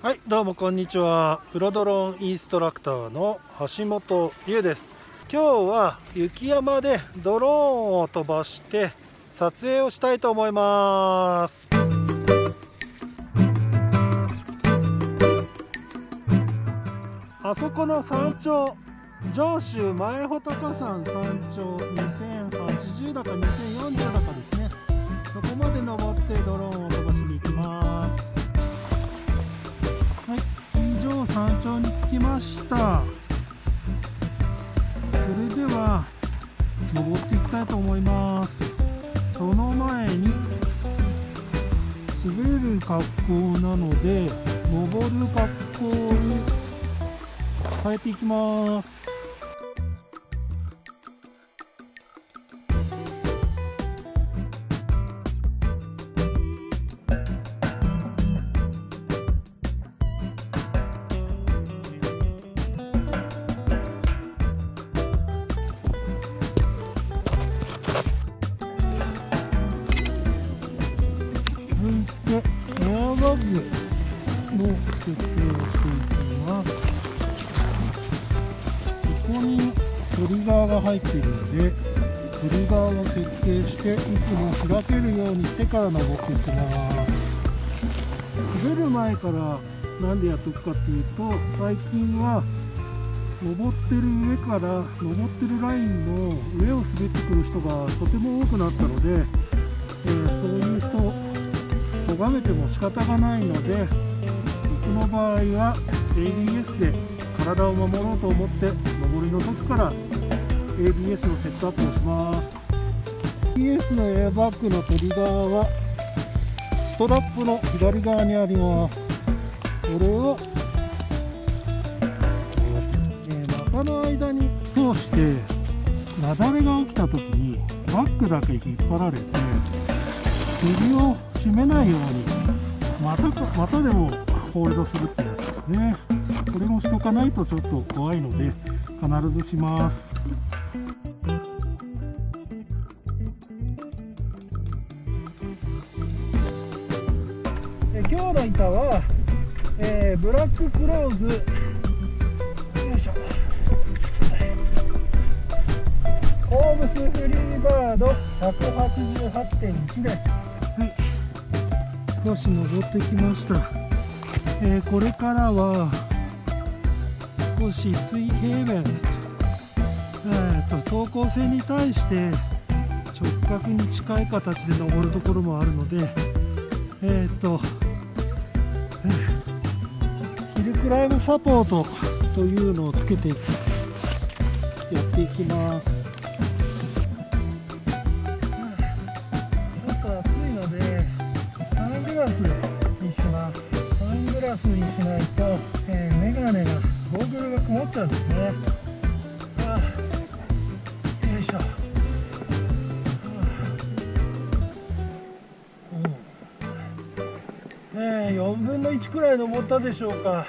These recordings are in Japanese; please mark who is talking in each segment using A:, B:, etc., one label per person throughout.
A: はい、どうもこんにちは。プロドローンインストラクターの橋本優です。今日は雪山でドローンを飛ばして撮影をしたいと思います。あそこの山頂、上州前穂高山山頂2080だか2040だかですね。そこまで登ってドローンを飛ばしに行きます。はい、スキー場山頂に着きました。それでは登っていきたいと思います。その前に滑る格好なので登る格好に変えていきます。続いてエアバッグの設定をしていきます。ここにトリガーが入っているので、トリガーを設定していつも開けるようにしてから登っていきます。滑る前からなんでやっとくかっていうと、最近は登ってる上から登ってるラインの上を滑ってくる人がとても多くなったので、そういう人を咎めても仕方がないので、僕の場合は ABS で体を守ろうと思って登りの時から ABS のセットアップをします。 ABS のエアバッグのトリガーはストラップの左側にあります。これを股の間に通して雪崩が起きた時にバッグだけ引っ張られて首を締めないように股でもホールドするってやつですね。これもしとかないとちょっと怖いので必ずします。今日の板は、ブラッククローズ、よいしょ、コーブスフリーバード 188.1 です。はい、少し登ってきました。これからは少し水平面、等高線に対して直角に近い形で登るところもあるので、ヒルクライムサポートというのをつけてやっていきます。ちょっと暑いのでサングラスにします。サングラスにしないと、メガネがゴーグルが曇っちゃうんですね。よいしょ。4分の1くらい登ったでしょうか。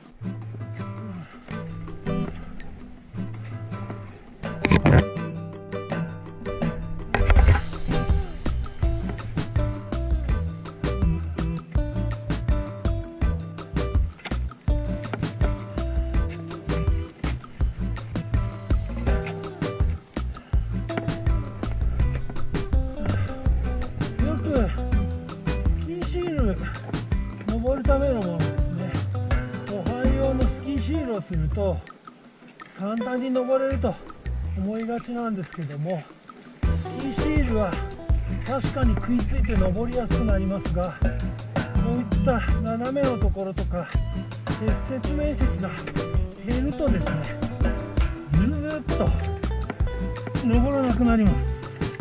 A: 登るためのものですね。歩範用のスキーシールをすると簡単に登れると思いがちなんですけども、スキーシールは確かに食いついて登りやすくなりますが、こういった斜めのところとか接接面積が減るとですね、ずーっと登らなくなります。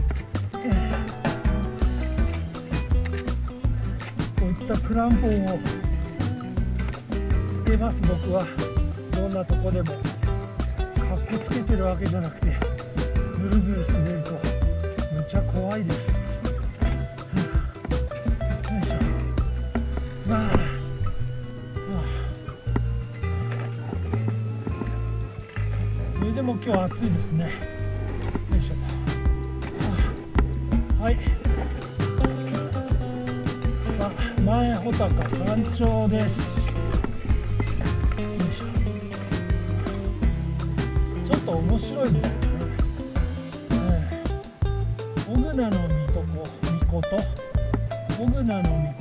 A: クランポンをつけます。僕はどんなとこでもかっこつけてるわけじゃなくて、ずるずる滑るとめっちゃ怖いです。よいしょ。それでも今日暑いですね。よいしょ。はい、前穂高山頂です。 と面白いんだよね。小倉のみこと小倉のみ